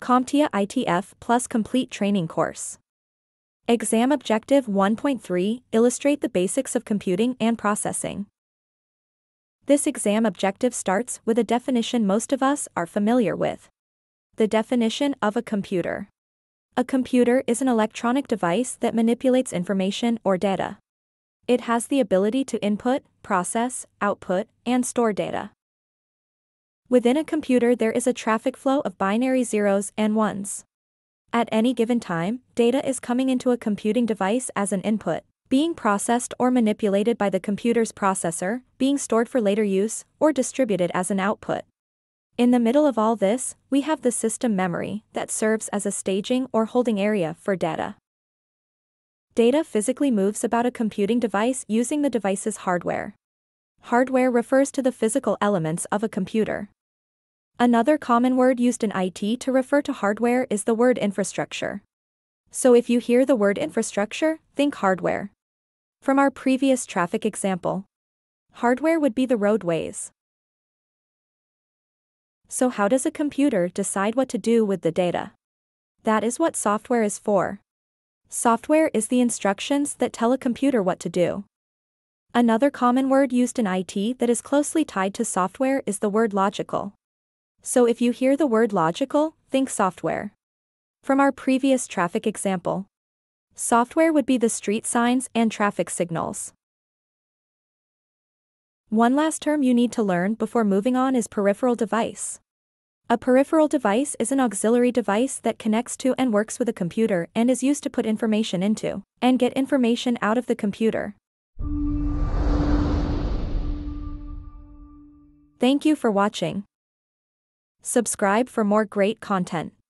CompTIA ITF Plus Complete Training Course. Exam Objective 1.3 Illustrate the basics of computing and processing. This exam objective starts with a definition most of us are familiar with. The definition of a computer. A computer is an electronic device that manipulates information or data. It has the ability to input, process, output, and store data. Within a computer there is a traffic flow of binary zeros and ones. At any given time, data is coming into a computing device as an input, being processed or manipulated by the computer's processor, being stored for later use, or distributed as an output. In the middle of all this, we have the system memory that serves as a staging or holding area for data. Data physically moves about a computing device using the device's hardware. Hardware refers to the physical elements of a computer. Another common word used in IT to refer to hardware is the word infrastructure. So if you hear the word infrastructure, think hardware. From our previous traffic example, hardware would be the roadways. So how does a computer decide what to do with the data? That is what software is for. Software is the instructions that tell a computer what to do. Another common word used in IT that is closely tied to software is the word logical. So if you hear the word logical, think software. From our previous traffic example, software would be the street signs and traffic signals. One last term you need to learn before moving on is peripheral device. A peripheral device is an auxiliary device that connects to and works with a computer and is used to put information into and get information out of the computer. Thank you for watching. Subscribe for more great content.